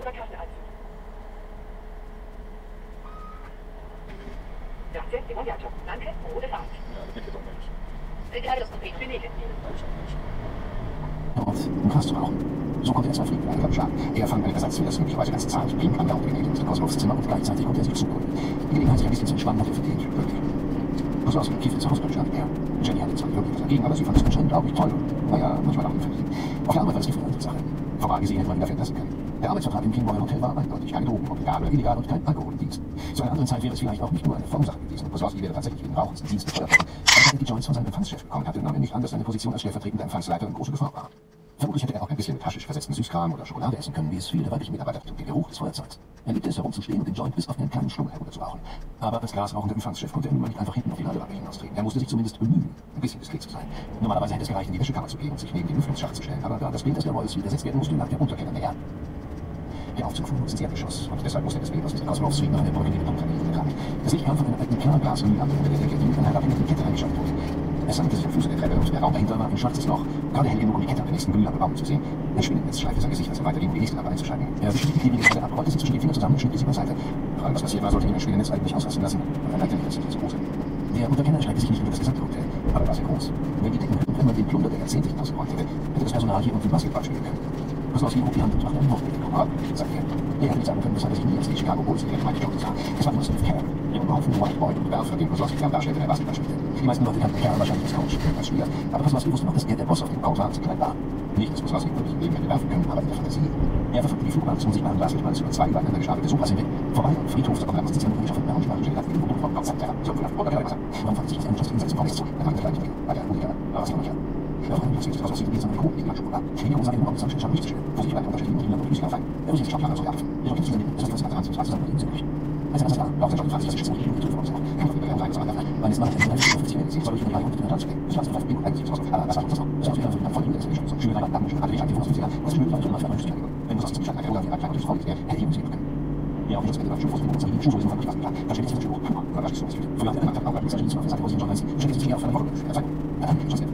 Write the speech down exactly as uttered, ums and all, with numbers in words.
oder Kaffee einfügen. Grazie, e buon viaggio. Danke, gute Fahrt. Ja, das geht doch nicht. Gerade das Problem für Nägel nehmen. Und um Gras zu rauchen. So konnte er zwei Fliegen einen schlagen. Er fand einen Ersatz für das möglicherweise ganze Zahn. Pink an der Augengelenk aus dem Ausluftzimmer und gleichzeitig konnte er sich zuholen. Die Gelegenheit, sich ein bisschen zu entspannen, hat er verdient. Wirklich. Das war aus dem Kiefer zu Hause bestand er. Jenny hatte zwar wirklich was dagegen, aber sie fand es anscheinend, glaube ich, toll. Naja, manchmal auch unverdienen. Auf der Arbeit war es die andere Sache. Vorbei gesehen hätte man ihn dafür entlassen können. Der Arbeitsvertrag im King Royal Hotel war eindeutig. Keine Drogen, ob legal oder illegal und kein Alkoholdienst. Zu einer anderen Zeit wäre es vielleicht auch nicht nur eine Formsache gewesen. Kozlowski wäre tatsächlich wegen Rauchens in Dienst befeuert worden. Aber seit die Joints von seinem Empfangschef bekommen hatte, nahm er nicht an, dass seine Position als stellvertretender Empfangsleiter in große Gefahr war. Vermutlich hätte er auch ein bisschen mit haschisch versetzten Süßkram oder Schokolade essen können, wie es viele der weiblichen Mitarbeiter tun, den Geruch des Feuerzeugs. Er liebte es herumzustehen und den Joint bis auf einen kleinen Schlummel herunterzurauchen. Aber als grasrauchender Empfangschef konnte er nun mal nicht einfach hinten auf die Ladebank hinaustreten. Er musste sich zumindest bemühen, ein bisschen diskret zu sein. Normalerweise hätte es gereicht, in die Wäschekammer zu gehen und sich neben den Lüftungsschacht zu stellen, aber da das Bild des Royals widersetzt werden musste, lag der Unterkeller näher. Der Aufzug fuhr ins Erdgeschoss und deshalb musste das Bild aus diesem Cosmos Suite nach einer burgundigen Punktverlegung getragen. Das Licht kam von einer alten Klarglas-Glühlampe unter der Decke, die mit einer herabhängenden Kette eingeschaltet wurde. Es sank sich am Fuße der Treppe und der Raum dahinter war ein schwarzes Loch. Gerade hell genug, um die Kette an der nächsten Glühlampe bauen zu sehen. Ein Schwindenetz schleifte sein Gesicht, als er weiterging, um die nächste Lampe einzuschalten. Er wischte die klebige Seite ab, rollte sie zwischen die Finger zusammen und schnitt sie beiseite. Fragen, was passiert war, sollte ihn ein Schwindenetz eigentlich ausrasten lassen. Aber er neigte nicht dazu, große. Der Unterkenner erschreckte sich nicht über das gesamte Hotel, aber war sehr groß. Wenn die Decken und wenn man den Plunder der Jahrzehnte hinausgeräumt hätte, hätte das Personal hier unten Basketball spielen können. Kozlowski hob die Hand und machte einen Wurf mit dem Kopf. Sagte er. Er hätte nicht sagen können, dass er sich nie als die Chicago Bulls in der Gemeinde Jones sah. Es war nur Steve Kerr, der Haufen White Boy und Werfer, den Kozlowski gern darstellte, der Basketball spielte. Die meisten Leute kannten Kerr wahrscheinlich als Coach, als Spieler, aber Kozlowski wusste noch, dass er der Boss auf dem Court war, als er klein war. Nicht, dass Kozlowski wirklich im Leben hätte werfen können, aber in der Fantasie. Er verfolgte die Flugbahn des unsichtbaren Glaslichtmanns über zwei übereinander gestapelte Sofas hinweg, vorbei am Friedhof der Kongresszitzen und auf dem Bernsparischen Stadt wie Geburt von Konzept der so von der Wasser. Warum fand sich das Anschluss hinsetzen vom zu? Er machte gleich nicht bei der Unia, aber was noch nicht. Der Freund des Kozlowski geht seine Kuchen in die Schokolade. Die Hose im Raum zum Schatten nicht zu schön. Wo sich beide unterschiedlichen Kinder und Flüssiger fallen. Er muss sich Schokolade so abfen. Er rückt sich in den das ist ganz zusammen mit ihm südlich. Als er das war, braucht er schon fast das Schicksal hier und von uns. Kann doch wieder rein sein, sondern weil es mal in der fünfzig Minuten soll ich in die Reihe und in der Tanz gehen. Ich weiß nicht, was eigentlich was aber was hat das noch? Das hat wieder so von Judas schon so schön rein dann schon hatte ich an die fünfziger. Was schön war so nach neunzig Jahren. Wenn du das zum Schatten oder wie ein kleines Freund der hätte ich nicht können. Ja, und das Ende war schon vor dem Schuh, Schuh ist von der Straße. Da steht jetzt der Schuh. Oder was ist so? Früher hat er auch gesagt, dass er schon auf der Seite, wo sie schon weiß. Steht sich hier auf einer Woche. Er sagt, dann schon